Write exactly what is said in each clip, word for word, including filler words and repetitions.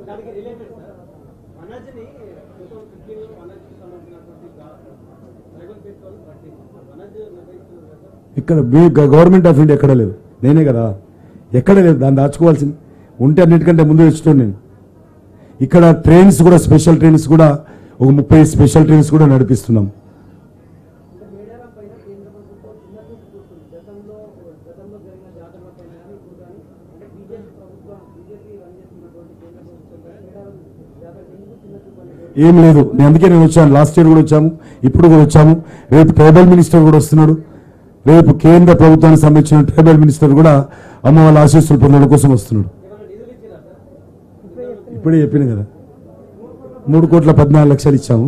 ఇక్కడ government of India ఎక్కడ లేదు, నేనే కదా, ఎక్కడ లేదు. దాన్ని దాచుకోవాల్సింది ఉంటే అన్నిటికంటే ముందు తెచ్చుకోండి నేను. ఇక్కడ ట్రైన్స్ కూడా స్పెషల్ ట్రైన్స్ కూడా ఒక ముప్పై స్పెషల్ ట్రైన్స్ కూడా నడిపిస్తున్నాం. ఏం లేదు, నేను అందుకే నేను వచ్చాను. లాస్ట్ ఇయర్ కూడా వచ్చాము, ఇప్పుడు కూడా వచ్చాము. రేపు ట్రైబల్ మినిస్టర్ కూడా వస్తున్నాడు. రేపు కేంద్ర ప్రభుత్వానికి సంబంధించిన ట్రైబల్ మినిస్టర్ కూడా అమ్మ వాళ్ళ ఆశీస్సులు పొందడం కోసం వస్తున్నాడు. ఇప్పుడే చెప్పిన కదా, మూడు కోట్ల పద్నాలుగు లక్షలు ఇచ్చాము.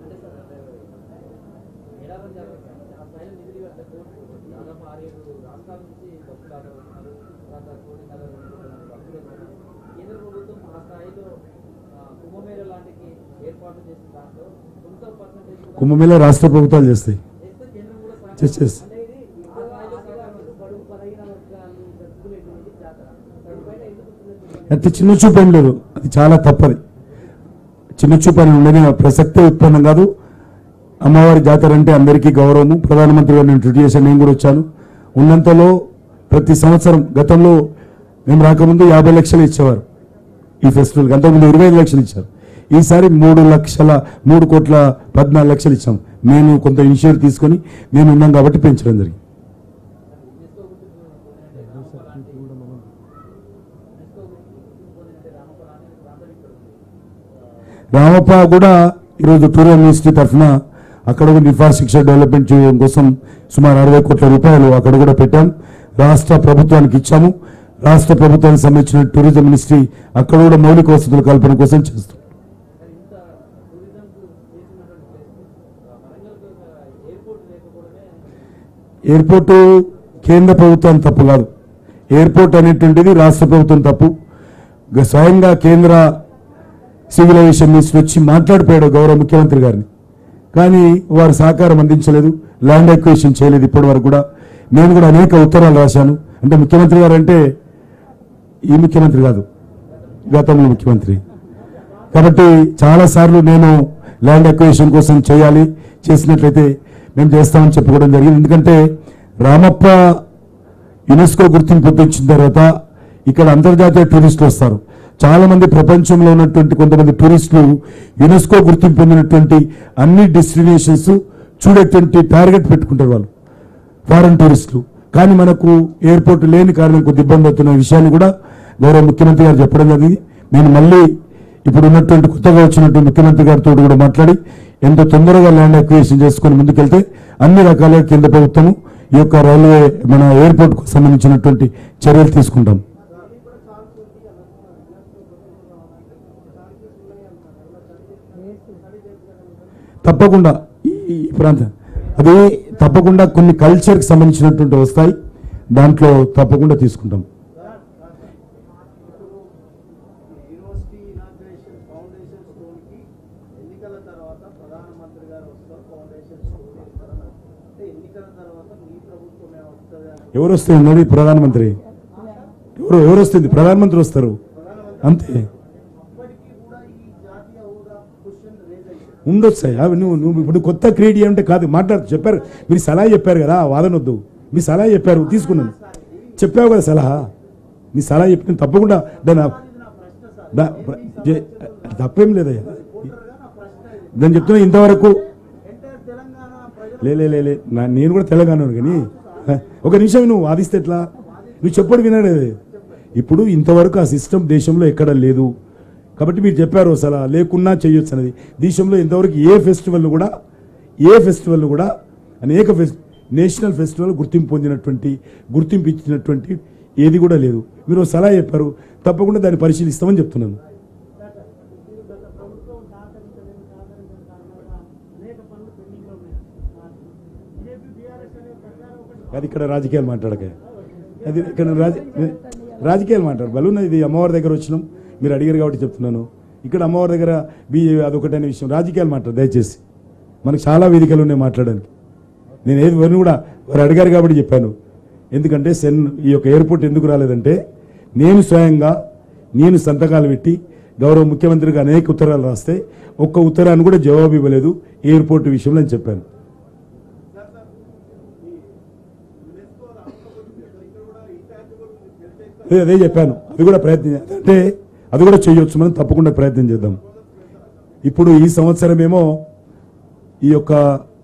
కుంభమేళ రాష్ట్ర ప్రభుత్వాలు చేస్తాయి, చేస్తాయి. అంత చిన్న చూపు ఏం లేదు, అది చాలా తప్పది. చిన్న చూపు అని ఉండని ప్రసక్తే ఉత్పన్నం కాదు. అమ్మవారి జాతర అంటే అందరికీ గౌరవము. ప్రధానమంత్రి గారిని ఇంట్రడ్యూస్ చేశాను, నేను కూడా వచ్చాను. ఉన్నంతలో ప్రతి సంవత్సరం, గతంలో మేము రాకముందు యాభై లక్షలు ఇచ్చేవారు ఈ ఫెస్టివల్కి, అంతకుముందు ఇరవై ఐదు లక్షలు ఇచ్చారు. ఈసారి మూడు లక్షల మూడు కోట్ల పద్నాలుగు లక్షలు ఇచ్చాం. మేము కొంత ఇనిషియేటివ్ తీసుకొని మేము ఉన్నాం కాబట్టి పెంచడం జరిగింది. రామప్ప కూడా ఈరోజు టూరిజం మినిస్ట్రీ తరఫున అక్కడ కూడా ఇన్ఫ్రాస్ట్రక్చర్ డెవలప్మెంట్ చేయడం కోసం సుమారు అరవై కోట్ల రూపాయలు అక్కడ కూడా పెట్టాం. రాష్ట్ర ప్రభుత్వానికి ఇచ్చాము. రాష్ట్ర ప్రభుత్వానికి సంబంధించిన టూరిజం మినిస్ట్రీ అక్కడ కూడా మౌలిక వసతుల కల్పన కోసం చేస్తాం. ఎయిర్పోర్టు కేంద్ర ప్రభుత్వం తప్పు కాదు, ఎయిర్పోర్ట్ అనేటువంటిది రాష్ట్ర ప్రభుత్వం తప్పు. స్వయంగా కేంద్ర సివిల్ ఏవియేషన్ మినిస్టర్ వచ్చి మాట్లాడిపోయాడు గౌరవ ముఖ్యమంత్రి గారిని, కానీ వారు సహకారం అందించలేదు, ల్యాండ్ ఎక్విజిషన్ చేయలేదు ఇప్పటి వరకు కూడా. నేను కూడా అనేక ఉత్తరాలు రాశాను. అంటే ముఖ్యమంత్రి గారు అంటే ఈ ముఖ్యమంత్రి కాదు, గతంలో ముఖ్యమంత్రి. కాబట్టి చాలాసార్లు నేను ల్యాండ్ ఎక్విజిషన్ కోసం చేయాలి, చేసినట్లయితే మేము చేస్తామని చెప్పుకోవడం జరిగింది. ఎందుకంటే రామప్ప యునెస్కో గుర్తింపు పొందించిన తర్వాత ఇక్కడ అంతర్జాతీయ టూరిస్టులు వస్తారు. చాలా మంది ప్రపంచంలో ఉన్నటువంటి కొంతమంది టూరిస్టులు యునెస్కో గుర్తింపు పొందినటువంటి అన్ని డెస్టినేషన్స్ చూడేటువంటి టార్గెట్ పెట్టుకుంటారు వాళ్ళు, ఫారెన్ టూరిస్టులు. కానీ మనకు ఎయిర్పోర్ట్ లేని కారణం కొద్ది ఇబ్బంది అవుతున్న విషయాన్ని కూడా గౌరవ ముఖ్యమంత్రి గారు చెప్పడం జరిగింది. నేను మళ్ళీ ఇప్పుడు ఉన్నటువంటి కొత్తగా వచ్చినటువంటి ముఖ్యమంత్రి గారితో కూడా మాట్లాడి ఎంత తొందరగా ల్యాండ్ అక్విజిషన్ చేసుకుని ముందుకెళ్తే అన్ని రకాలుగా కేంద్ర ప్రభుత్వము ఈ యొక్క రైల్వే మన ఎయిర్పోర్ట్ కు సంబంధించినటువంటి చర్యలు తీసుకుంటాం. తప్పకుండా ఈ ప్రాంతం అది తప్పకుండా కొన్ని కల్చర్కి సంబంధించినటువంటి వస్తాయి, దాంట్లో తప్పకుండా తీసుకుంటాం. ఎవరు వస్తే ఉన్నది ప్రధానమంత్రి, ఎవరు ఎవరు వస్తుంది ప్రధానమంత్రి వస్తారు అంతే. ఉండొచ్చు అవి నువ్వు నువ్వు ఇప్పుడు కొత్త క్రియేట్ చేయాలంటే కాదు, మాట్లాడు. చెప్పారు మీరు సలహా చెప్పారు కదా, వాదన వద్దు. మీ సలహా చెప్పారు, తీసుకున్నాను. చెప్పావు కదా సలహా, మీ సలహా చెప్పిన తప్పకుండా దాని తప్పేం లేదయ్యా. దాన్ని చెప్తున్నా ఇంతవరకు లే లే నేను కూడా తెలంగాణ కానీ ఒక నిమిషం నువ్వు వాదిస్తే ఎట్లా, నువ్వు చెప్పడు వినడే. ఇప్పుడు ఇంతవరకు ఆ సిస్టమ్ దేశంలో ఎక్కడ లేదు కాబట్టి మీరు చెప్పారు అసలు లేకున్నా చేయొచ్చు అనేది. దేశంలో ఇంతవరకు ఏ ఫెస్టివల్ కూడా ఏ ఫెస్టివల్ కూడా అనేక ఫెస్ట్ నేషనల్ ఫెస్టివల్ గుర్తింపు పొందినటువంటి గుర్తింపు ఇచ్చినటువంటి ఏది కూడా లేదు. మీరు సలహా చెప్పారు, తప్పకుండా దాన్ని పరిశీలిస్తామని చెప్తున్నాను. అది ఇక్కడ రాజకీయాలు మాట్లాడక, అది ఇక్కడ రాజ రాజకీయాలు మాట్లాడు బలున్న. ఇది అమ్మవారి దగ్గర వచ్చినాం, మీరు అడిగారు కాబట్టి చెప్తున్నాను. ఇక్కడ అమ్మవారి దగ్గర బీజేపీ అదొకటైన విషయం, రాజకీయాలు మాట్లాడు దయచేసి. మనకు చాలా వేదికలు ఉన్నాయి మాట్లాడడానికి. నేను ఏది వారిని కూడా వారు అడిగారు కాబట్టి చెప్పాను. ఎందుకంటే సెన్ ఈ యొక్క ఎయిర్పోర్ట్ ఎందుకు రాలేదంటే నేను స్వయంగా నేను సంతకాలు పెట్టి గౌరవ ముఖ్యమంత్రికి అనేక ఉత్తరాలు రాస్తే ఒక్క ఉత్తరాన్ని కూడా జవాబు ఇవ్వలేదు ఎయిర్పోర్ట్ విషయంలో అని చెప్పాను. అదే చెప్పాను, అది కూడా ప్రయత్నం అంటే అది కూడా చేయొచ్చు, మనం తప్పకుండా ప్రయత్నం చేద్దాం. ఇప్పుడు ఈ సంవత్సరం ఏమో ఈ యొక్క